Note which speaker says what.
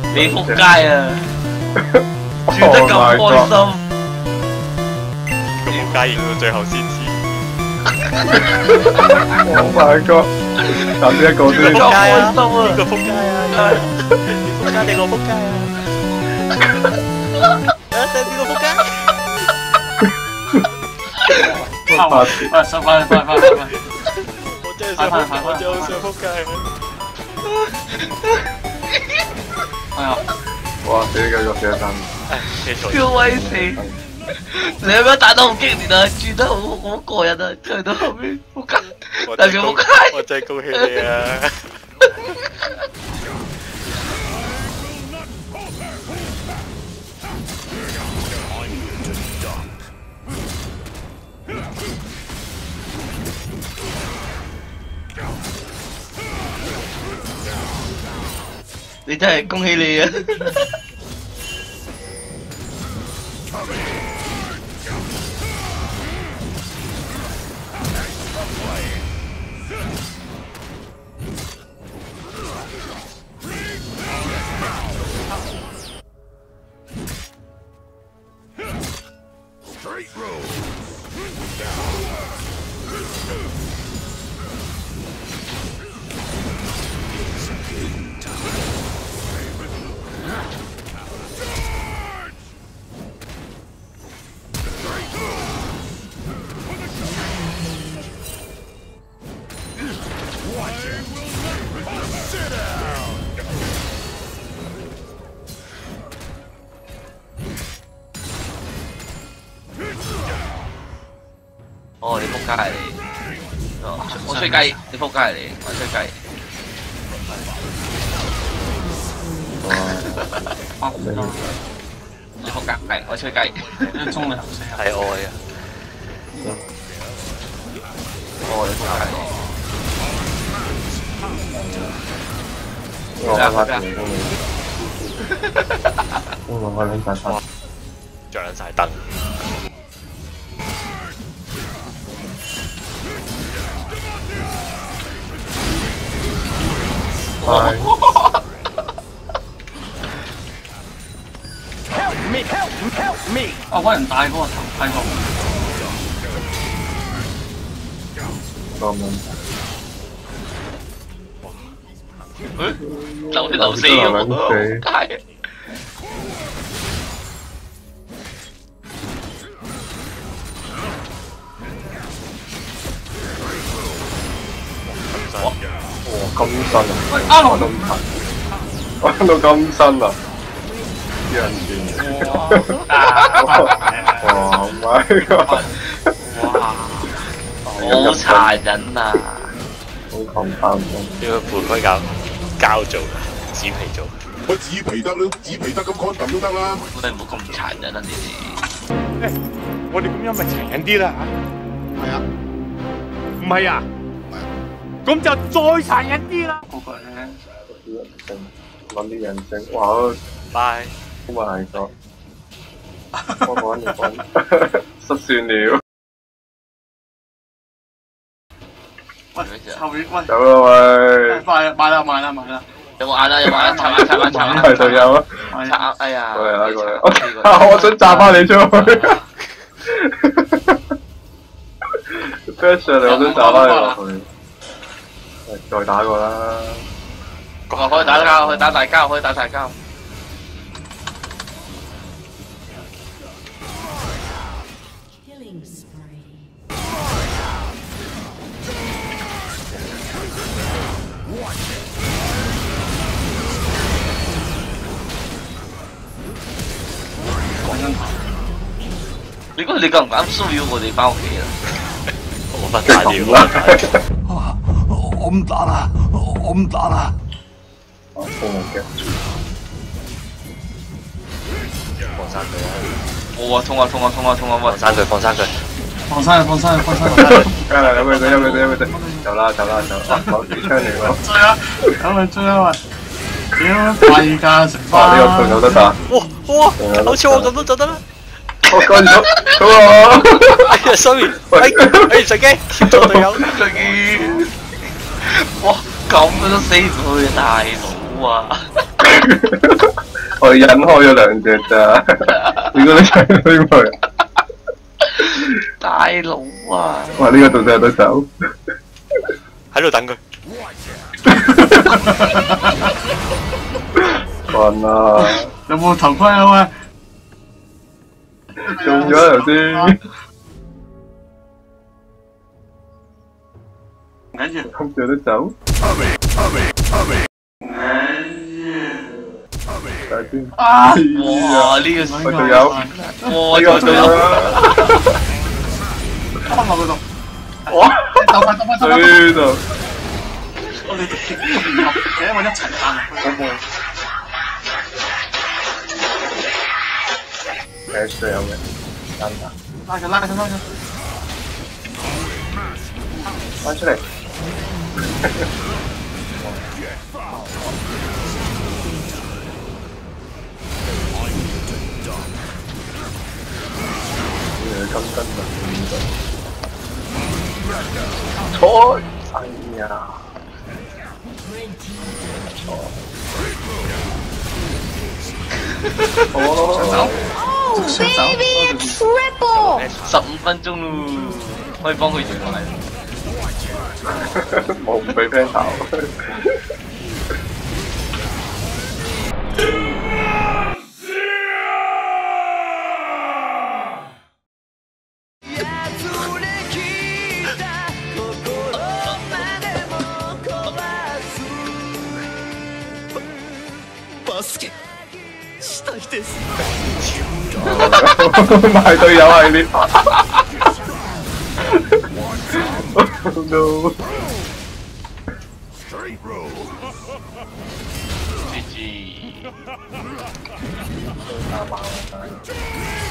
Speaker 1: 你仆街啊！住得咁開心，
Speaker 2: 個仆街贏到最後先知。
Speaker 3: Oh my god！答邊一個先？
Speaker 1: 咁開心啊！
Speaker 2: 呢個仆街啊！你仆街，你個仆街啊！你邊個仆街？
Speaker 1: 快收翻！
Speaker 2: 我真係想仆街，我真係好想仆街啊！
Speaker 1: 係啊！
Speaker 3: 哇！死繼續寫真。
Speaker 1: 超威死！你有冇打得好激烈啊？轉得好過癮啊！去到後面仆街，大叫仆街！
Speaker 2: 我真係恭喜你啊！
Speaker 1: 你真係恭喜你啊哦，你仆街嚟！哦，我吹雞，你仆街嚟，我吹雞。你仆街，係我吹雞。中你頭先係愛啊！哦，你仆街嚟！
Speaker 3: 我發現我拎晒燈，
Speaker 2: 着撚晒燈。
Speaker 1: 我幫人戴嗰個頭盔個。
Speaker 3: 個問
Speaker 1: 誒，流死咁，係。
Speaker 3: 咁新啊！
Speaker 1: 啱我
Speaker 3: 都唔係，玩到咁新啊！人線，哇！My God！
Speaker 1: 哇！好殘忍啊！
Speaker 3: 好咁擔心。
Speaker 2: 呢個半盔膠做嘅，紙皮做。
Speaker 4: 我紙皮得啦，紙皮得咁 condom 都得啦。
Speaker 1: 你唔好咁殘忍啊！你哋。
Speaker 5: 誒，我哋咁樣咪殘忍啲啦嚇。係啊。唔係啊？咁就再殘忍啲啦！
Speaker 1: 嗰個咧，
Speaker 3: 揾啲人性，哇！
Speaker 2: 拜。
Speaker 3: Oh my god！我揾嚟揾，失算了。
Speaker 1: 喂，後面喂，
Speaker 3: 走啦喂！
Speaker 1: 快啦，買啦！有冇眼啊？有冇眼？插眼！
Speaker 3: 係隊友啊！
Speaker 1: 插哎呀！
Speaker 3: 過嚟啦，過嚟！我想炸翻你出去。Bash 上嚟，我想炸翻你落去。再打過啦！
Speaker 1: 可以打交，可以打大交。你夠唔敢騷擾我哋翻屋企啊？
Speaker 2: 我不打了。
Speaker 4: 我唔打啦！我唔打啦！
Speaker 3: 衝我嘅！
Speaker 2: 放生佢啊！
Speaker 1: 我衝啊！
Speaker 2: 放生佢！
Speaker 1: 放生佢！
Speaker 3: 有佢哋！走啦！攞支槍嚟喎！
Speaker 1: 追啊！喂！屌，廢㗎成班！
Speaker 3: 呢個仲有得打！
Speaker 2: 哇！好似我咁都做得啦！
Speaker 3: 我幹咗，哇！
Speaker 2: 哎呀 ，sorry， 哎，隨機跳錯隊友，
Speaker 1: 隨機，哇，咁都死唔去啊，大佬啊！
Speaker 3: 我引開咗兩隻咋，點解你搶咗佢？
Speaker 1: 大佬啊！
Speaker 3: 哇！呢、個仲有得走，
Speaker 2: 喺度等佢。
Speaker 3: 瞓啦，
Speaker 6: 有冇頭盔啊喂？
Speaker 3: 中咗頭先，
Speaker 6: 唔緊要，
Speaker 3: 仲有得走，睇下先。
Speaker 6: 啊！
Speaker 1: 哇！呢個
Speaker 3: 我仲有，
Speaker 1: 哇！
Speaker 3: 呢個仲有，
Speaker 6: 放落嗰度，
Speaker 3: 哇！
Speaker 6: 鬥快鬥快鬥快！
Speaker 3: 呢度
Speaker 6: 我哋咁融合嘅，我一齊行入去。
Speaker 3: 好冇？誒，水有嘅，真㗎，
Speaker 6: 拉佢拉佢拉佢！
Speaker 3: 翻出嚟。金根啊！錯，哎呀，
Speaker 6: 哦，Baby
Speaker 7: Triple
Speaker 1: 15分鐘咯，可以幫佢完埋。
Speaker 3: 冇唔俾 friend 跑。買隊友系列。Oh no！
Speaker 1: GG。